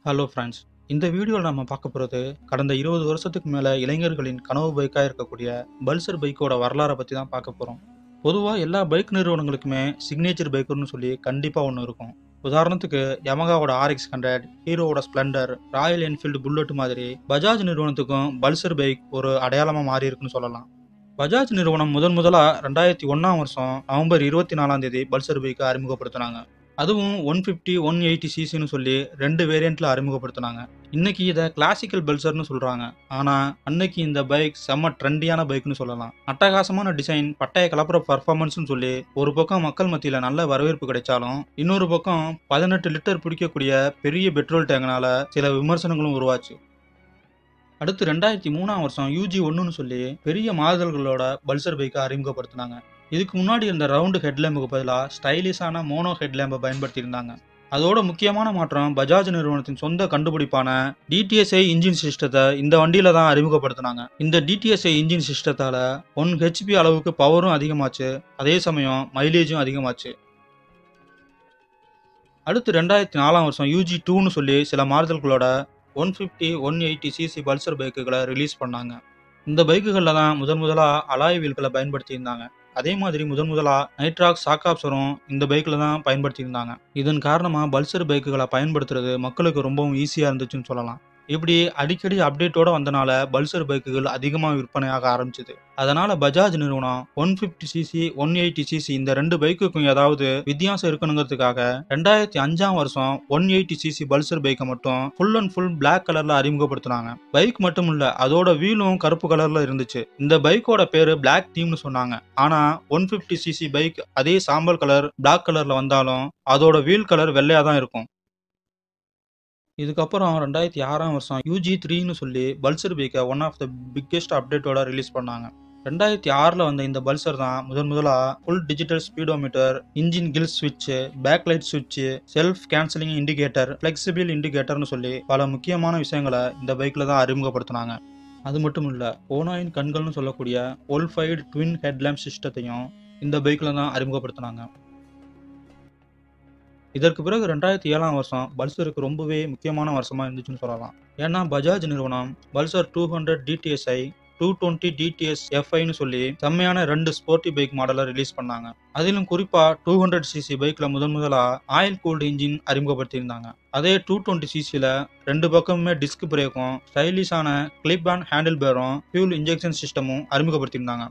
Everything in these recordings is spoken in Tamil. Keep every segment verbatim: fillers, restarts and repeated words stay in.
ஹலோ ஃப்ரெண்ட்ஸ், இந்த வீடியோவில் நம்ம பார்க்க போகிறது கடந்த இருபது வருஷத்துக்கு மேலே இளைஞர்களின் கனவு பைக்காக இருக்கக்கூடிய பல்சர் பைக்கோட வரலாறை பற்றி தான் பார்க்க போகிறோம். பொதுவாக எல்லா பைக் நிறுவனங்களுக்குமே சிக்னேச்சர் பைக்குன்னு சொல்லி கண்டிப்பாக ஒன்று இருக்கும். உதாரணத்துக்கு யமகாவோட ஆர்எக்ஸ் ஹண்ட்ரட், ஹீரோவோட ஸ்ப்ளெண்டர், ராயல் என்ஃபீல்டு புல்லட் மாதிரி பஜாஜ் நிறுவனத்துக்கும் பல்சர் பைக் ஒரு அடையாளமாக மாறி இருக்குன்னு சொல்லலாம். பஜாஜ் நிறுவனம் முதன் முதலாக ரெண்டாயிரத்தி ஒன்றாம் வருஷம் நவம்பர் இருபத்தி நாலாம் தேதி பல்சர் பைக்கை அறிமுகப்படுத்தினாங்க. அதுவும் ஒன் ஃபிஃப்டி ஒன் எயிட்டி சிசின்னு சொல்லி ரெண்டு வேரியண்ட்டில் அறிமுகப்படுத்தினாங்க. இன்னைக்கு இதை கிளாசிக்கல் பல்சர்னு சொல்கிறாங்க. ஆனால் அன்னைக்கு இந்த பைக் செம்ம ட்ரெண்டியான பைக்னு சொல்லலாம். அட்டகாசமான டிசைன், பட்டைய கலப்புற பர்ஃபார்மன்ஸ்னு சொல்லி ஒரு பக்கம் மக்கள் மத்தியில் நல்ல வரவேற்பு கிடைச்சாலும், இன்னொரு பக்கம் பதினெட்டு லிட்டர் பிடிக்கக்கூடிய பெரிய பெட்ரோல் டேங்கனால சில விமர்சனங்களும் உருவாச்சு. அடுத்து ரெண்டாயிரத்தி மூணாம் வருஷம் யூஜி ஒன்றுன்னு சொல்லி பெரிய மாறுதல்களோட பல்சர் பைக்கை அறிமுகப்படுத்தினாங்க. இதுக்கு முன்னாடி இருந்த ரவுண்டு ஹெட்லேம்புக்கு பதிலாக ஸ்டைலிஷான மோனோ ஹெட்லேம்பை பயன்படுத்தியிருந்தாங்க. அதோட முக்கியமான மாற்றம் பஜாஜ் நிறுவனத்தின் சொந்த கண்டுபிடிப்பான டிடிஎஸ்ஐ இன்ஜின் சிஸ்டத்தை இந்த வண்டியில தான் அறிமுகப்படுத்தினாங்க. இந்த டிடிஎஸ்ஐ இன்ஜின் சிஸ்டத்தால ஒன் ஹெச்பி அளவுக்கு பவரும் அதிகமாச்சு, அதே சமயம் மைலேஜும் அதிகமாச்சு. அடுத்து ரெண்டாயிரத்தி நாலாம் வருஷம் யூஜி டூன்னு சொல்லி சில மாறுதல்களோட one fifty one eighty CC Pulsar பைக்குகளை ரிலீஸ் பண்ணாங்க. இந்த பைக்குகளில் தான் முதன் முதலாக அலாய் வீல்களை பயன்படுத்தியிருந்தாங்க. அதே மாதிரி முதன் முதலாக நைட்ராக்ஸ் சாக்காப்சரும் இந்த பைக்கில் தான் பயன்படுத்தியிருந்தாங்க. இதன் காரணமாக பல்சர் பைக்குகளை பயன்படுத்துறது மக்களுக்கு ரொம்பவும் ஈஸியாக இருந்துச்சுன்னு சொல்லலாம். இப்படி அடிக்கடி அப்டேட்டோட வந்தனால பல்சர் பைக்குகள் அதிகமாக விற்பனையாக ஆரம்பிச்சது. அதனால பஜாஜ் நிறுவனம் one fifty CC one eighty CC இந்த ரெண்டு பைக்குக்கும் ஏதாவது வித்தியாசம் இருக்கணுங்கிறதுக்காக ரெண்டாயிரத்தி அஞ்சாம் வருஷம் ஒன் எயிட்டி சிசி பல்சர் பைக்கை மட்டும் ஃபுல் அண்ட் ஃபுல் பிளாக் கலர்ல அறிமுகப்படுத்தினாங்க. பைக் மட்டும் இல்ல, அதோட வீலும் கருப்பு கலர்ல இருந்துச்சு. இந்த பைக்கோட பேரு பிளாக் டீம்னு சொன்னாங்க. ஆனா ஒன் ஃபிஃப்டி சிசி பைக் அதே சாம்பல் கலர் பிளாக் கலர்ல வந்தாலும் அதோட வீல் கலர் வெள்ளையா தான் இருக்கும். இதுக்கப்புறம் ரெண்டாயிரத்தி ஆறாம் வருஷம் யூஜி த்ரீன்னு சொல்லி பல்சர் பைக்கை one of the biggest அப்டேட்டோட release பண்ணாங்க. ரெண்டாயிரத்தி ஆறில் வந்த இந்த பல்சர் தான் முதன் முதலாக full digital speedometer, engine kill ஸ்விட்சு, backlight ஸ்விட்சு, self cancelling indicator, flexible இண்டிகேட்டர்னு சொல்லி பல முக்கியமான விஷயங்களை இந்த பைக்கில் தான் அறிமுகப்படுத்தினாங்க. அது மட்டும் இல்லை, ஓனாயின் கண்கள்னு சொல்லக்கூடிய ஒல்ஃபைடு ட்வின் ஹெட்லேம்ப் சிஸ்டத்தையும் இந்த பைக்கில் தான் அறிமுகப்படுத்தினாங்க. இதற்கு பிறகு ரெண்டாயிரத்தி ஏழாம் வருஷம் பல்சருக்கு ரொம்பவே முக்கியமான வருஷமா இருந்துச்சுன்னு சொல்லலாம். ஏன்னா பஜாஜ் நிறுவனம் Pulsar two hundred DTSi, two twenty DTS எஃப்ஐன்னு சொல்லி செம்மையான ரெண்டு ஸ்போர்ட்டி பைக் மாடலை ரிலீஸ் பண்ணாங்க. அதிலும் குறிப்பா டூ ஹண்ட்ரட் சிசி பைக்ல முதன் முதலா ஆயில் கூல்டு இன்ஜின் அறிமுகப்படுத்தியிருந்தாங்க. அதே டூ டுவெண்ட்டி சிசில ரெண்டு பக்கமுமே டிஸ்க் பிரேக்கும், ஸ்டைலிஷான கிளிப் ஆன் ஹேண்டில் பேரும், ஃபியூல் இன்ஜெக்ஷன் சிஸ்டமும் அறிமுகப்படுத்தியிருந்தாங்க.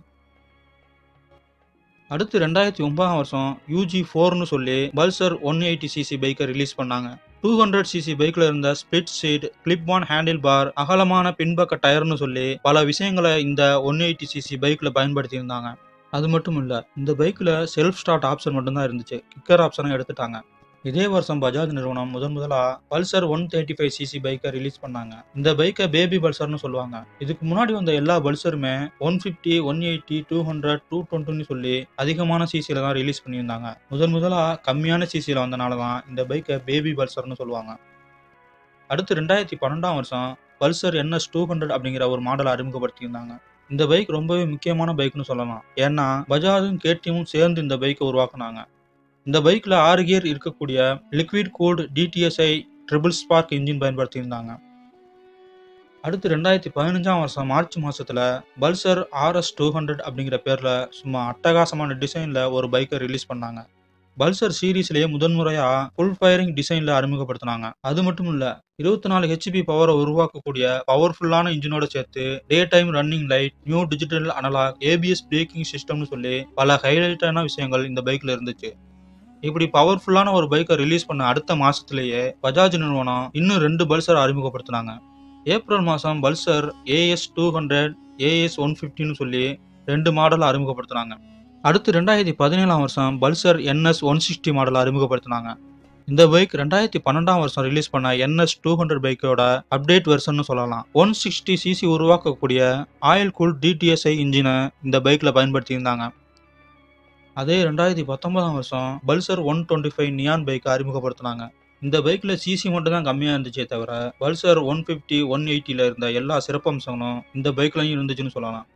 அடுத்து ரெண்டாயிரத்தி ஒன்பதாம் வருஷம் யூஜி ஃபோர்னு சொல்லி பல்சர் ஒன் எயிட்டி சிசி பைக்கை ரிலீஸ் பண்ணாங்க. டூ ஹண்ட்ரட் சிசி பைக்ல இருந்த split seat, clip on handle bar, அகலமான பின்பக்க டயர்னு சொல்லி பல விஷயங்களை இந்த ஒன் எயிட்டி சிசி பைக்ல பயன்படுத்தி இருந்தாங்க. அது மட்டும் இல்ல, இந்த பைக்ல செல்ஃப் ஸ்டார்ட் ஆப்ஷன் மட்டும்தான் இருந்துச்சு, கிக்கர் ஆப்ஷனை எடுத்துட்டாங்க. இதே வருஷம் பஜாஜ் நிறுவனம் முதன் முதலா Pulsar one thirty five CC பைக்கை ரிலீஸ் பண்ணாங்க. இந்த பைக்கை பேபி பல்சர்னு சொல்லுவாங்க. இதுக்கு முன்னாடி வந்த எல்லா பல்சருமே one fifty one eighty two hundred two டுவெண்ட்டின்னு சொல்லி அதிகமான சிசியில தான் ரிலீஸ் பண்ணியிருந்தாங்க. முதன் முதலா கம்மியான சிசியில வந்தனால தான் இந்த பைக்கை பேபி பல்சர்னு சொல்லுவாங்க. அடுத்து ரெண்டாயிரத்தி பன்னெண்டாம் வருஷம் பல்சர் என்எஸ் டூ ஹண்ட்ரட் அப்படிங்கிற ஒரு மாடலை அறிமுகப்படுத்தியிருந்தாங்க. இந்த பைக் ரொம்பவே முக்கியமான பைக்னு சொல்லலாம். ஏன்னா பஜாஜும் கேடிஎம்மும் சேர்ந்து இந்த பைக்கை உருவாக்குனாங்க. இந்த பைக்கில் ஆறு கியர் இருக்கக்கூடிய liquid cooled DTSi triple spark engine பயன்படுத்தியிருந்தாங்க. அடுத்து ரெண்டாயிரத்தி பதினஞ்சாம் வருஷம் மார்ச் மாசத்துல பல்சர் ஆர்எஸ் டூ ஹண்ட்ரட் அப்படிங்கிற பேர்ல சும்மா அட்டகாசமான டிசைன்ல ஒரு பைக்கை ரிலீஸ் பண்ணாங்க. பல்சர் சீரீஸ்லேயே முதன்முறையா ஃபுல் ஃபயரிங் டிசைன்ல அறிமுகப்படுத்தினாங்க. அது மட்டும் இல்ல, இருபத்தி நாலு ஹெச்பி பவரை உருவாக்கக்கூடிய பவர்ஃபுல்லான இன்ஜினோட சேர்த்து day time running light, new digital analog, ABS braking சிஸ்டம்னு சொல்லி பல ஹைலைட்டான விஷயங்கள் இந்த பைக்ல இருந்துச்சு. இப்படி பவர்ஃபுல்லான ஒரு பைக்கை ரிலீஸ் பண்ண அடுத்த மாசத்திலேயே பஜாஜ் நிறுவனம் இன்னும் ரெண்டு பல்சர் அறிமுகப்படுத்தினாங்க. ஏப்ரல் மாசம் Pulsar AS two hundred, AS one ஃபிஃப்டின்னு சொல்லி ரெண்டு மாடல் அறிமுகப்படுத்தினாங்க. அடுத்து ரெண்டாயிரத்தி பதினேழாம் வருஷம் Pulsar NS one sixty model அறிமுகப்படுத்தினாங்க. இந்த பைக் ரெண்டாயிரத்தி பன்னெண்டாம் வருஷம் ரிலீஸ் பண்ண என்எஸ் டூ ஹண்ட்ரட் பைக்கோட அப்டேட் வெர்ஷன் சொல்லலாம். ஒன் சிக்ஸ்டி சிசி உருவாக்கக்கூடிய ஆயில் கூல் டிடிஎஸ்ஐ இன்ஜினை இந்த பைக்ல பயன்படுத்தியிருந்தாங்க. அதே ரெண்டாயிரத்தி பத்தொன்பதாம் வருஷம் Pulsar one twenty five neon பைக்கை அறிமுகப்படுத்தினாங்க. இந்த பைக்ல சிசி மட்டும் தான் கம்மியா இருந்துச்சே தவிர பல்சர் ஒன் ஃபிஃப்டி ஒன் எயிட்டில இருந்த எல்லா சிறப்பம்சங்களும் இந்த பைக்லையும் இருந்துச்சுன்னு சொல்லலாம்.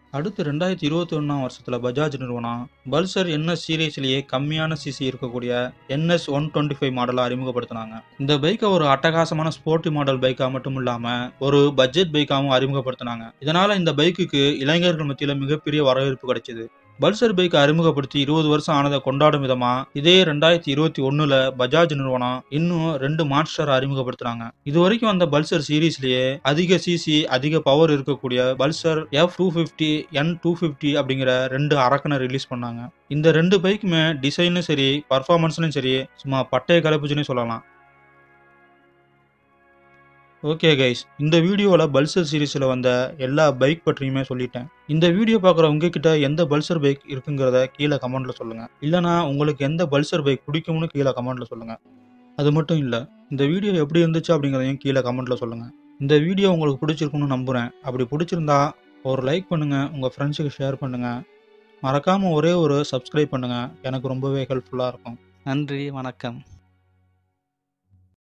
அடுத்து ரெண்டாயிரத்தி இருபத்தி ஒன்றாம் வருஷத்தில் பஜாஜ் நிறுவனம் பல்சர் என்எஸ் சீரீஸ்லேயே கம்மியான சிசி இருக்கக்கூடிய என்எஸ் ஒன் டுவெண்ட்டி ஃபைவ் மாடலை அறிமுகப்படுத்தினாங்க. இந்த பைக்கை ஒரு அட்டகாசமான ஸ்போர்ட்டி மாடல் பைக்காக மட்டும் இல்லாமல் ஒரு பட்ஜெட் பைக்காகவும் அறிமுகப்படுத்தினாங்க. இதனால் இந்த பைக்குக்கு இளைஞர்கள் மத்தியில் மிகப்பெரிய வரவேற்பு கிடைச்சிது. பல்சர் பைக்கை அறிமுகப்படுத்தி இருபது வருஷம் ஆனதை கொண்டாடும் விதமா இதே ரெண்டாயிரத்தி இருபத்தி ஒன்னுல பஜாஜ் நிறுவனம் இன்னும் ரெண்டு மான்ஸ்டர் அறிமுகப்படுத்தினாங்க. இது வரைக்கும் வந்த பல்சர் சீரீஸ்லயே அதிக சிசி அதிக பவர் இருக்கக்கூடிய Pulsar F two fifty N two fifty அப்படிங்கிற ரெண்டு அரக்கனை ரிலீஸ் பண்ணாங்க. இந்த ரெண்டு பைக்குமே டிசைனும் சரி பர்ஃபார்மன்ஸ்லும் சரி சும்மா பட்டைய கலப்புச்சுன்னு சொல்லலாம். ஓகே கைஸ், இந்த வீடியோவில் பல்சர் சீரீஸில் வந்த எல்லா பைக் பற்றியுமே சொல்லிட்டேன். இந்த வீடியோ பார்க்குற உங்ககிட்ட எந்த பல்சர் பைக் இருக்குங்கிறத கீழே கமெண்ட்டில் சொல்லுங்கள். இல்லைனா உங்களுக்கு எந்த பல்சர் பைக் பிடிக்கும்னு கீழே கமெண்ட்டில் சொல்லுங்கள். அது மட்டும் இல்லை, இந்த வீடியோ எப்படி இருந்துச்சு அப்படிங்கிறதையும் கீழே கமெண்ட்டில் சொல்லுங்கள். இந்த வீடியோ உங்களுக்கு பிடிச்சிருக்குன்னு நம்புகிறேன். அப்படி பிடிச்சிருந்தா ஒரு லைக் பண்ணுங்கள், உங்கள் ஃப்ரெண்ட்ஸுக்கு ஷேர் பண்ணுங்கள். மறக்காமல் ஒரே ஒரு சப்ஸ்கிரைப் பண்ணுங்கள். எனக்கு ரொம்பவே ஹெல்ப்ஃபுல்லாக இருக்கும். நன்றி, வணக்கம்.